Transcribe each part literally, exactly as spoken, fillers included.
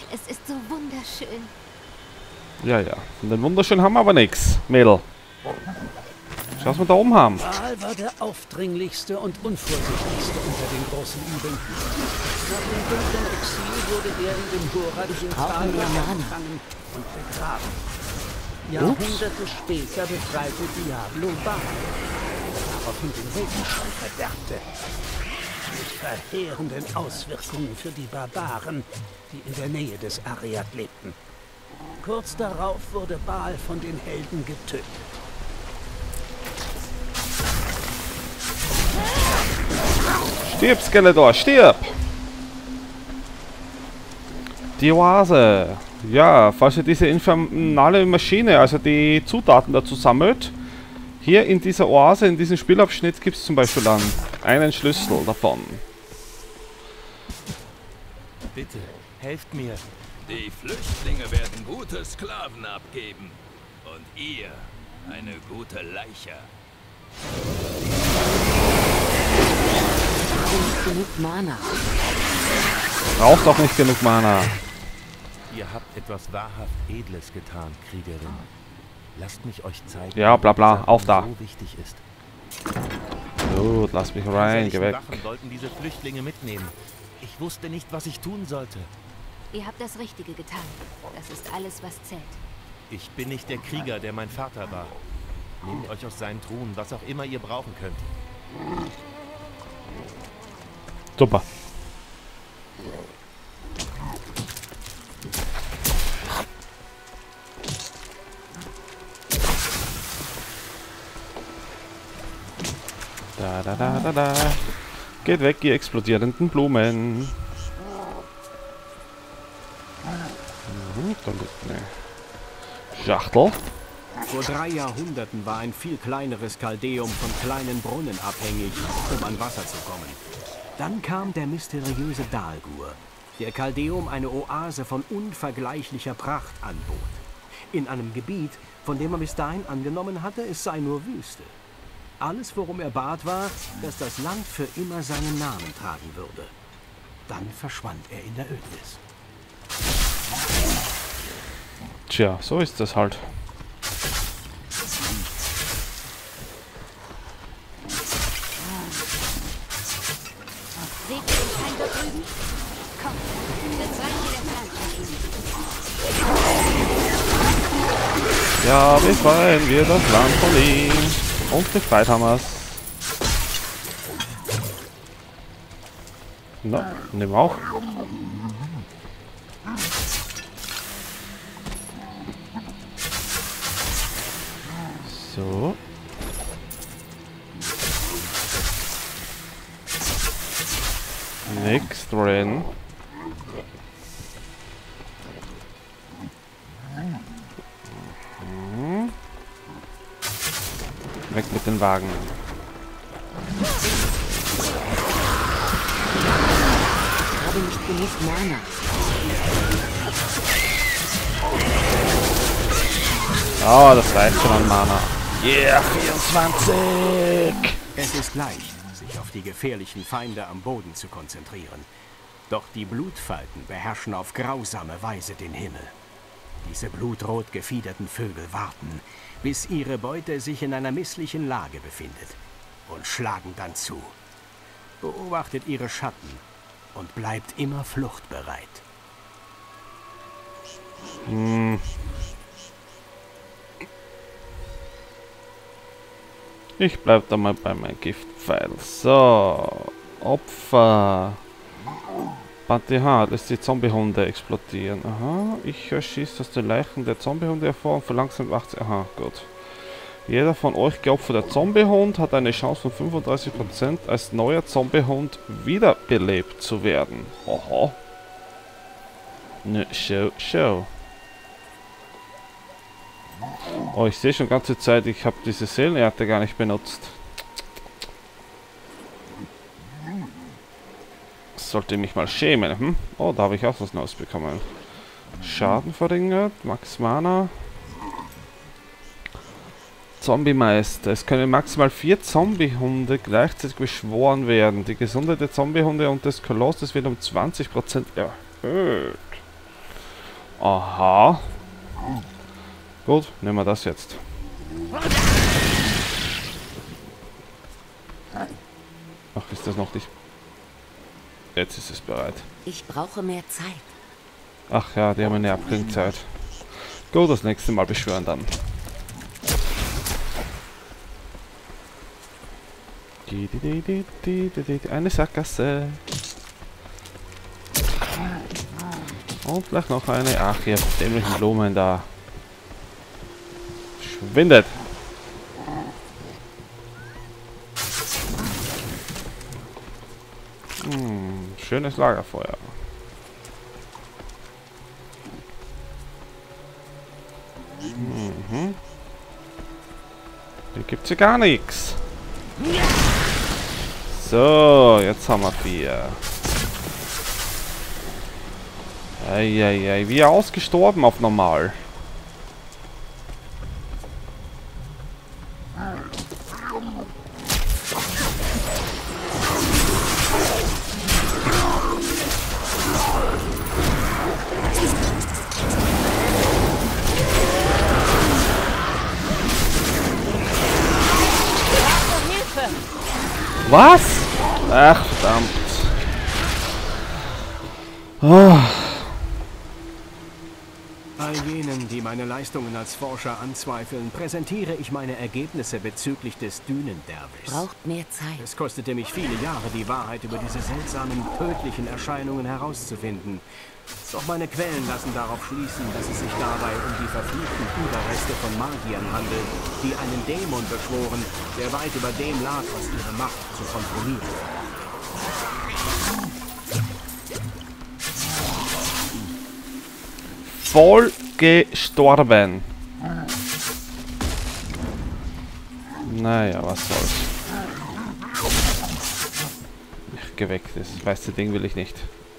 Es ist so wunderschön. Ja, ja. Von den wunderschön haben wir aber nichts, Mädel. Schau, was wir da oben haben. Baal war der aufdringlichste und unvorsichtigste unter den großen Übeln. Nach dem dunklen Exil wurde er in dem boradischen Tal gefangen und begraben. Jahrhunderte später befreite Diablo Baal, der daraufhin den Regenschirm verderbte. Mit verheerenden Auswirkungen für die Barbaren, die in der Nähe des Ariad lebten. Kurz darauf wurde Baal von den Helden getötet. Stirb, Skeletor, stirb! Die Oase. Ja, falls ihr diese infernale Maschine, also die Zutaten dazu sammelt, hier in dieser Oase, in diesem Spielabschnitt gibt es zum Beispiel dann einen Schlüssel davon. Bitte, helft mir. Die Flüchtlinge werden gute Sklaven abgeben. Und ihr eine gute Leiche. Nicht genug Mana. Braucht auch nicht genug Mana. Ihr habt etwas wahrhaft Edles getan, Kriegerin. Lasst mich euch zeigen, Ja, bla bla, auf da. so wichtig ist. Gut, lass mich rein, geh weg. Wachen wollten diese Flüchtlinge mitnehmen. Ich wusste nicht, was ich tun sollte. Ihr habt das Richtige getan. Das ist alles, was zählt. Ich bin nicht der Krieger, der mein Vater war. Nehmt euch aus seinen Truhen, was auch immer ihr brauchen könnt. Super. Da, da, da, da, da. Geht weg, ihr explodierenden Blumen. Mhm, da liegt eine Schachtel. Vor drei Jahrhunderten war ein viel kleineres Chaldeum von kleinen Brunnen abhängig, um an Wasser zu kommen. Dann kam der mysteriöse Dalgur, der Chaldeum eine Oase von unvergleichlicher Pracht anbot. In einem Gebiet, von dem man bis dahin angenommen hatte, es sei nur Wüste. Alles, worum er bat, war, dass das Land für immer seinen Namen tragen würde. Dann verschwand er in der Ödnis. Tja, so ist das halt. Seht ihr den Feind da drüben? Kommt, wir zeigen dir das Land von ihm. Ja, befreien wir das Land von ihm. Und befreit haben wir es. Na, nehmen wir auch. So. Next drin. Mhm. Weg mit den Wagen. Ich habe nicht genug Mana. Oh, das reicht schon an Mana. Yeah, vierundzwanzig! Es ist leicht, sich auf die gefährlichen Feinde am Boden zu konzentrieren. Doch die Blutfalten beherrschen auf grausame Weise den Himmel. Diese blutrot gefiederten Vögel warten, bis ihre Beute sich in einer misslichen Lage befindet und schlagen dann zu. Beobachtet ihre Schatten und bleibt immer fluchtbereit. Hm. Ich bleib da mal bei meinem Giftpfeil. So, Opfer. Bantihan lässt die Zombiehunde explodieren. Aha, ich schieße aus den Leichen der Zombiehunde hervor und verlangsamt achtzig. Aha, gut. Jeder von euch geopferter Zombiehund hat eine Chance von fünfunddreißig Prozent als neuer Zombiehund wiederbelebt zu werden. Aha. Ne, show, show. Oh, ich sehe schon ganze Zeit, ich habe diese Seelenernte gar nicht benutzt. Sollte mich mal schämen. Hm? Oh, da habe ich auch was Neues bekommen. Schaden verringert, Max Mana. Zombie-Meister. Es können maximal vier Zombie-Hunde gleichzeitig beschworen werden. Die Gesundheit der Zombie-Hunde und des Kolosses wird um zwanzig Prozent erhöht. Aha. Gut, nehmen wir das jetzt. Ach, ist das noch nicht... Jetzt ist es bereit. Ich brauche mehr Zeit. Ach ja, die haben eine Abklingzeit. Gut, das nächste Mal beschwören dann. Die, die, die, die, die, die, die, eine Sackgasse. Und vielleicht noch eine. Ach, ihr dämlichen Blumen da. Schwindet. Hm, schönes Lagerfeuer. Mhm. Hier gibt's ja gar nichts. So, jetzt haben wir vier. Eieiei, wie ausgestorben auf normal. Was? Ach, verdammt. Oh. All jenen, die meine Leistungen als Forscher anzweifeln, präsentiere ich meine Ergebnisse bezüglich des Dünenderwischs. Braucht mehr Zeit. Es kostete mich viele Jahre, die Wahrheit über diese seltsamen, tödlichen Erscheinungen herauszufinden. Doch meine Quellen lassen darauf schließen, dass es sich dabei um die verfluchten Überreste von Magiern handelt, die einen Dämon beschworen, der weit über dem lag, was ihre Macht zu kontrollieren. Voll gestorben. Naja, was soll's. Ich geh weg, das weiße Ding will ich nicht.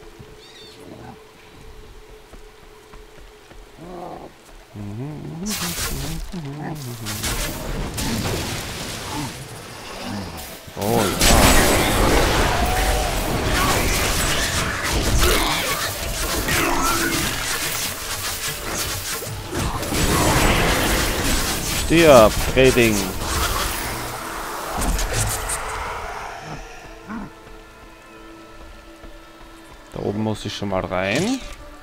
Oh ja. Stirb, Reding. Da oben muss ich schon mal rein.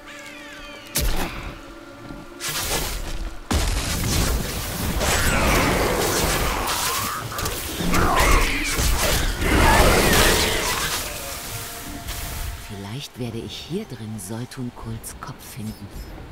Vielleicht werde ich hier drin Soltun-Kults Kopf finden.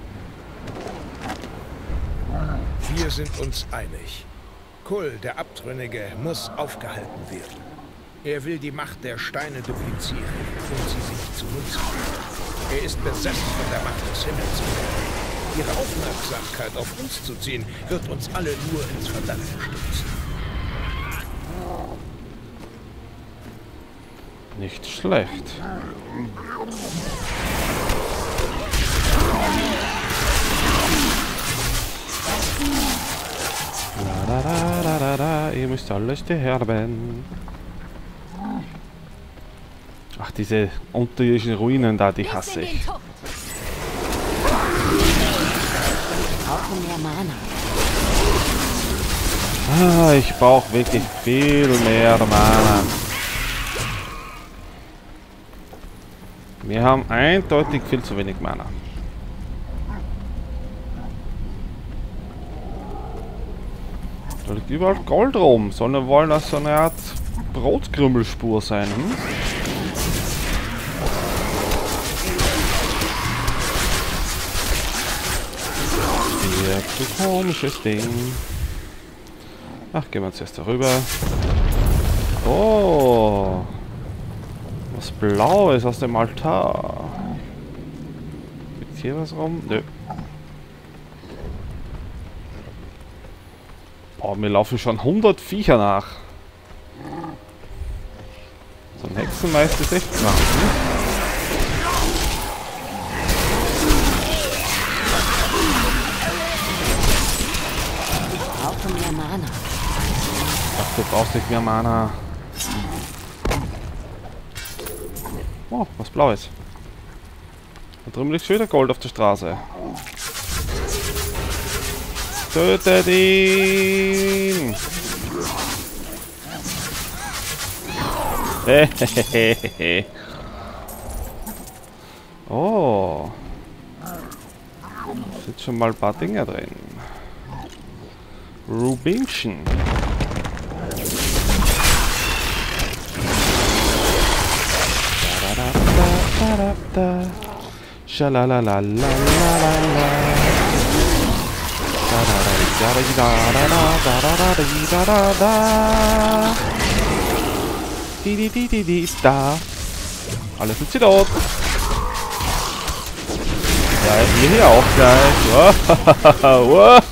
Wir sind uns einig. Kul, der Abtrünnige, muss aufgehalten werden. Er will die Macht der Steine duplizieren und sie sich zunutze machen. Er ist besessen von der Macht des Himmels. Ihre Aufmerksamkeit auf uns zu ziehen, wird uns alle nur ins Verderben stürzen. Nicht schlecht. Da, da, da, da, da. Ihr müsst alles sterben. Ach, diese unterirdischen Ruinen da, die hasse ich. Ich brauche mehr Mana. Ah, ich brauche wirklich viel mehr Mana. Wir haben eindeutig viel zu wenig Mana. Da liegt überall Gold rum. Soll wir wollen das so eine Art Brotkrümmelspur sein? Hm? Ja, so komisches Ding. Ach, gehen wir jetzt erst darüber. Oh! Was Blaues aus dem Altar. Liegt hier was rum? Nö. Oh, mir laufen schon hundert Viecher nach. So ein Hexenmeister ist echt knapp, ne? Ich brauche mehr Mana. Ach, du brauchst nicht mehr Mana. Oh, was Blaues. Da drüben liegt schon wieder Gold auf der Straße. Tötet ihn! Hehehehe. Oh. Sind schon mal ein paar Dinge drin. Rubinchen. Schalalalalala. Die, die, die, die, die ist da. Alles sind sie tot. Ja, ihr hier auch gleich. Wow.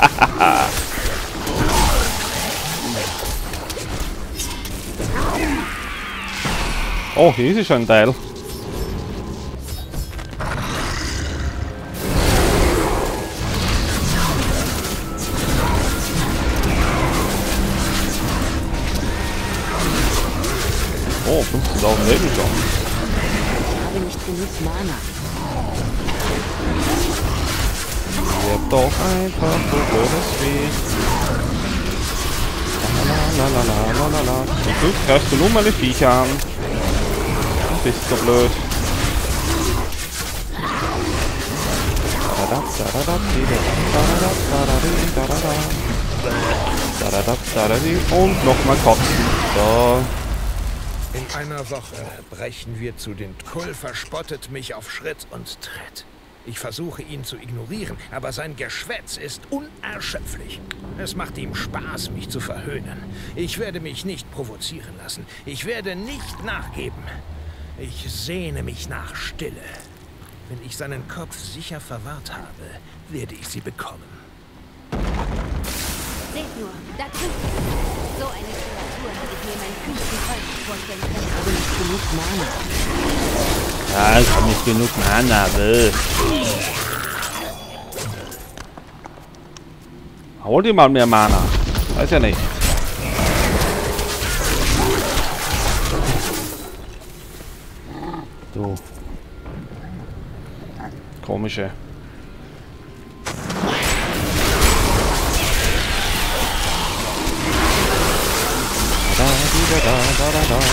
Oh, hier ist schon ein Teil. Oh, fünfzehntausend Leben schon. Ich habe nicht genug Mana. Wird doch einfach so blödes Weh. Lalalala. Du greifst du nur meine Viecher an. Du bist so blöd. Und nochmal kotzen. So. In einer Woche brechen wir zu den... Kull verspottet mich auf Schritt und Tritt. Ich versuche ihn zu ignorieren, aber sein Geschwätz ist unerschöpflich. Es macht ihm Spaß, mich zu verhöhnen. Ich werde mich nicht provozieren lassen. Ich werde nicht nachgeben. Ich sehne mich nach Stille. Wenn ich seinen Kopf sicher verwahrt habe, werde ich sie bekommen. Seht nur, da drüben. So eine Kreatur hätte ich mir meinen kühnsten Träumen vorstellen können. Ich habe nicht genug Mana. Ja, ich habe nicht genug Mana, will. Hol dir mal mehr Mana. Weiß ja nicht. Du. Komische. Da, da, da, da, da, da.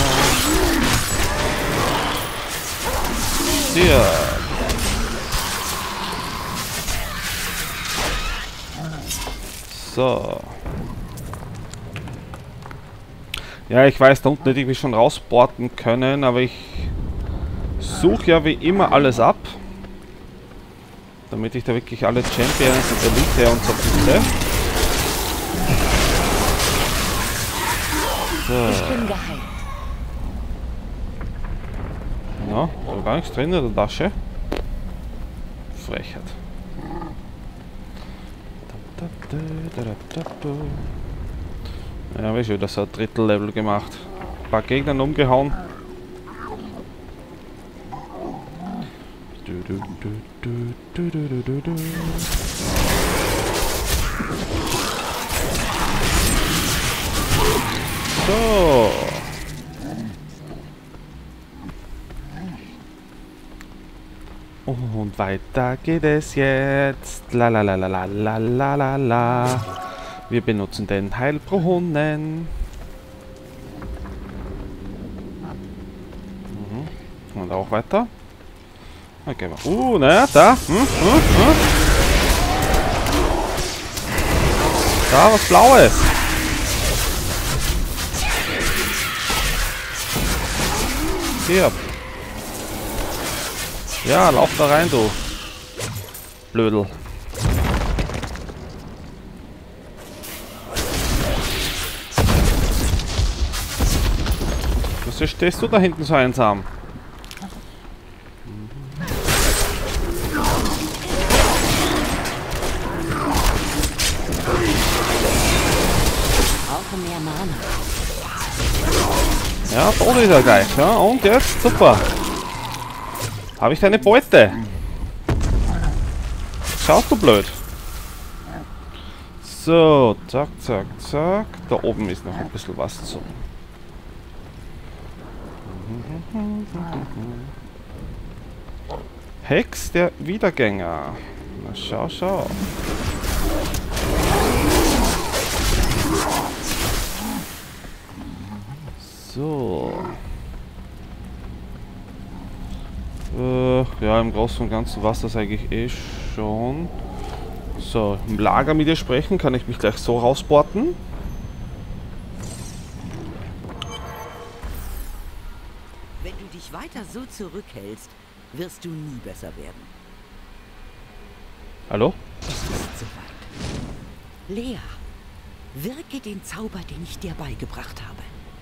Hier. So. Ja, ich weiß, da unten hätte ich mich schon rausporten können, aber ich suche ja wie immer alles ab. Damit ich da wirklich alle Champions und Elite und so finde. So. Ich bin geheilt. Ja, da gar nichts drin in der Tasche. Frechheit. Ja, wie schon, das hat ein Drittel-Level gemacht. Ein paar Gegner umgehauen. So. Und weiter geht es jetzt. La la la la la la la la la. Wir benutzen den Heilbrunnen. Mhm. Und auch weiter. Okay, uh, naja, da. Hm, hm, hm. Da, was Blaues. Hier. Ja, lauf da rein, du. Blödel. Was stehst du da hinten so einsam? Brauche mehr Mana. Ja, tot ist er gleich. Ja, und jetzt? Super. Habe ich deine Beute? Schaust du blöd? So, zack, zack, zack. Da oben ist noch ein bisschen was zu. Hex der Wiedergänger. Na, schau, schau. So. Äh, ja, im Großen und Ganzen war es das eigentlich eh schon. So, im Lager mit ihr sprechen, kann ich mich gleich so rausporten. Wenn du dich weiter so zurückhältst, wirst du nie besser werden. Hallo? Es ist soweit. Lea, wirke den Zauber, den ich dir beigebracht habe.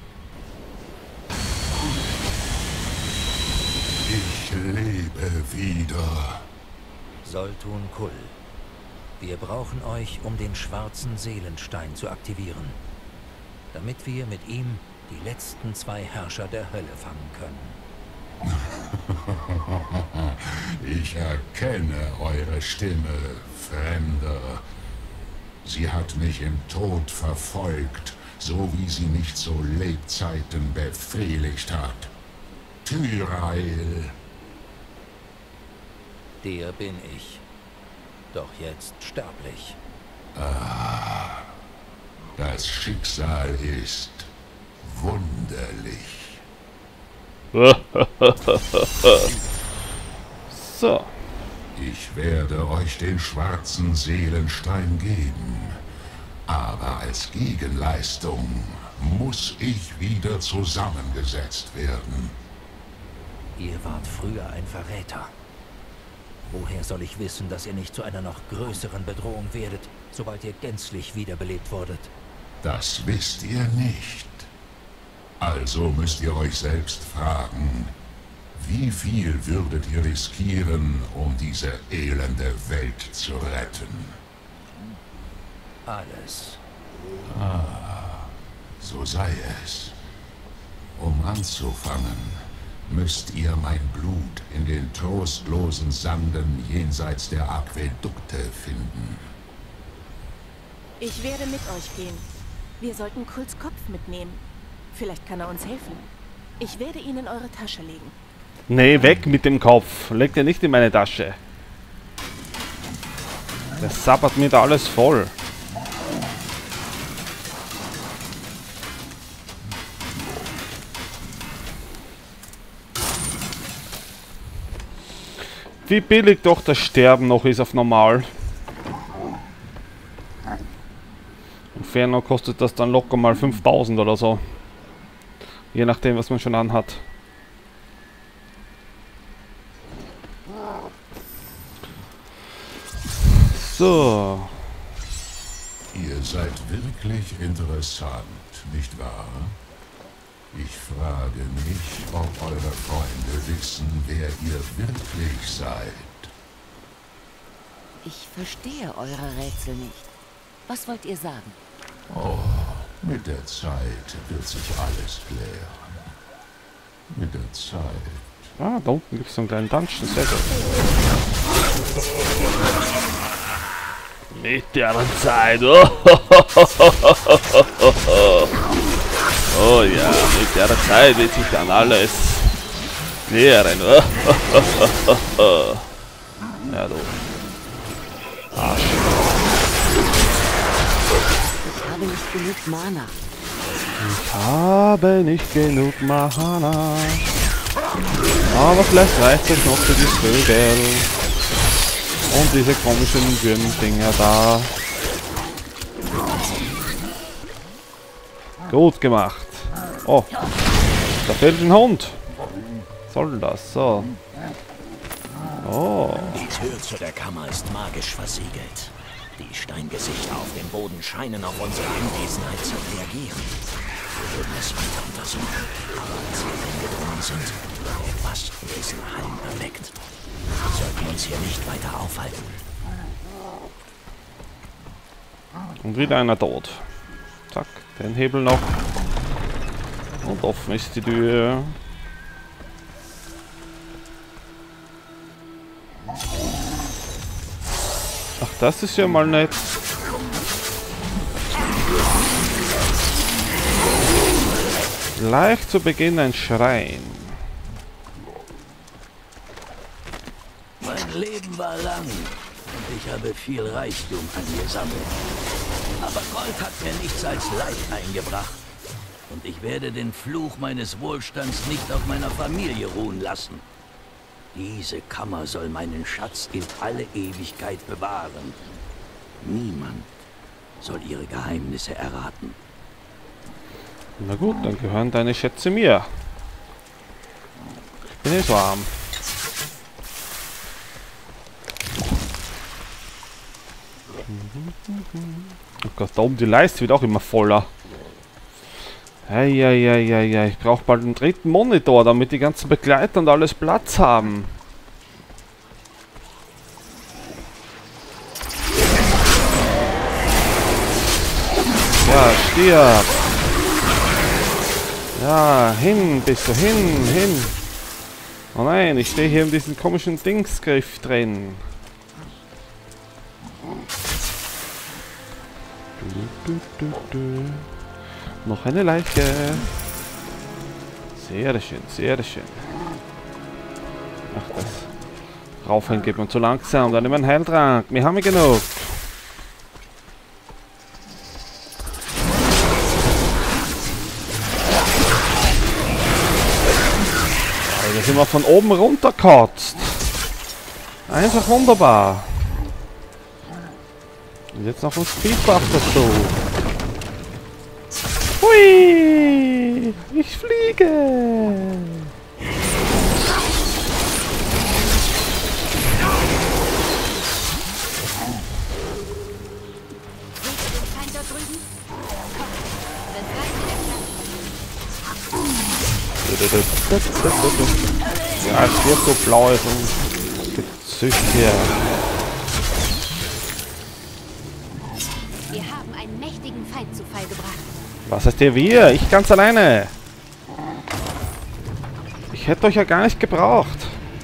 Ich lebe wieder. Soltun Kull. Wir brauchen euch, um den schwarzen Seelenstein zu aktivieren. Damit wir mit ihm die letzten zwei Herrscher der Hölle fangen können. Ich erkenne eure Stimme, Fremder. Sie hat mich im Tod verfolgt, so wie sie mich zu Lebzeiten befehligt hat. Tyrael. Der bin ich. Doch jetzt sterblich. Ah, das Schicksal ist wunderlich. So. Ich werde euch den schwarzen Seelenstein geben. Aber als Gegenleistung muss ich wieder zusammengesetzt werden. Ihr wart früher ein Verräter. Woher soll ich wissen, dass ihr nicht zu einer noch größeren Bedrohung werdet, sobald ihr gänzlich wiederbelebt wurdet? Das wisst ihr nicht. Also müsst ihr euch selbst fragen, wie viel würdet ihr riskieren, um diese elende Welt zu retten? Alles. Ah, so sei es. Um anzufangen, müsst ihr mein Blut in den trostlosen Sanden jenseits der Aquädukte finden. Ich werde mit euch gehen. Wir sollten Kulls Kopf mitnehmen. Vielleicht kann er uns helfen. Ich werde ihn in eure Tasche legen. Nee, weg mit dem Kopf. Legt er nicht in meine Tasche. Der sabbert mir da alles voll. Wie billig doch das Sterben noch ist auf normal. Inferno kostet das dann locker mal fünftausend oder so. Je nachdem, was man schon anhat. So. Ihr seid wirklich interessant, nicht wahr? Ich frage mich, ob eure Freunde wissen, wer ihr wirklich seid. Ich verstehe eure Rätsel nicht. Was wollt ihr sagen? Oh, mit der Zeit wird sich alles klären. Mit der Zeit. Ah, da unten gibt es so einen kleinen Dungeon. Sehr gut. Mit der Zeit. Oh, oh ja, mit der Zeit wird sich dann alles klären. Ja, du. Arsch. Ich habe nicht genug Mana. Ich habe nicht genug Mana. Aber vielleicht reicht es noch für die Vögel. Und diese komischen Würmdinger da. Gut gemacht. Oh, da fehlt ein Hund. Was soll das? So. Oh. Die Tür zu der Kammer ist magisch versiegelt. Die Steingesichter auf dem Boden scheinen auf unsere Anwesenheit zu reagieren. Wir würden es weiter untersuchen, aber als wir eingedrungen sind, wurde etwas in diesen Hallen erweckt. Wir sollten uns hier nicht weiter aufhalten. Und wieder einer tot. Zack, den Hebel noch. Und offen ist die Tür. Ach, das ist ja mal nett. Gleich zu Beginn ein Schrein. Mein Leben war lang und ich habe viel Reichtum angesammelt. Aber Gold hat mir nichts als Leid eingebracht. Und ich werde den Fluch meines Wohlstands nicht auf meiner Familie ruhen lassen. Diese Kammer soll meinen Schatz in alle Ewigkeit bewahren. Niemand soll ihre Geheimnisse erraten. Na gut, dann gehören deine Schätze mir. Ich bin eh so arm. Oh Gott, da oben die Leiste wird auch immer voller. Eieieiei, ich brauche bald einen dritten Monitor, damit die ganzen Begleiter und alles Platz haben. Ja, stirb! Ja, hin, bist du, hin, hin! Oh nein, ich stehe hier in diesem komischen Dingsgriff drin. Du, du, du, du. Noch eine Leiche. Sehr schön, sehr schön. Ach, das Raufhängen geht mir zu langsam. Dann nehmen wir einen Heiltrank. Wir haben ja genug. Da sind wir von oben runterkotzt. Einfach wunderbar. Und jetzt noch ein Speedbuff dazu. Hui! Ich fliege! Ja, es wird so blaues und Gezücht hier. Wir haben einen mächtigen Feind zu Fall gebracht. Was heißt ihr wir? Ich ganz alleine. Ich hätte euch ja gar nicht gebraucht.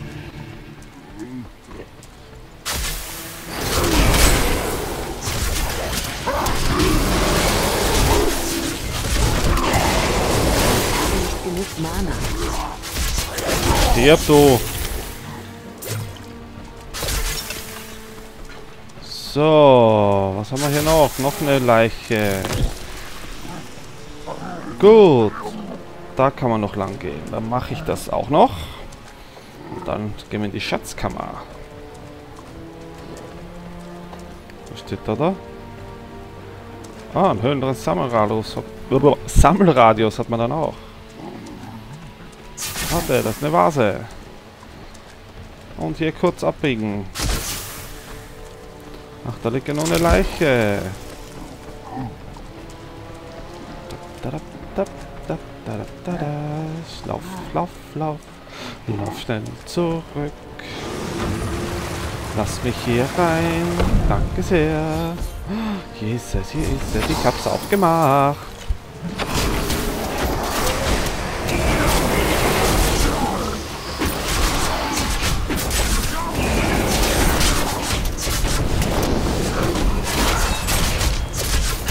Stirb du. So, was haben wir hier noch? Noch eine Leiche. Gut. Da kann man noch lang gehen. Dann mache ich das auch noch. Und dann gehen wir in die Schatzkammer. Was steht da da? Ah, einen höheren Sammelradius. Sammelradius hat man dann auch. Warte, das ist eine Vase. Und hier kurz abbiegen. Ach, da liegt ja noch eine Leiche. Lauf, lauf, lauf. Lauf schnell zurück. Lass mich hier rein. Danke sehr. Hier ist es, hier ist es. Ich hab's auch gemacht.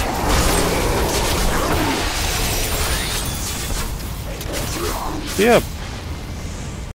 Stirb!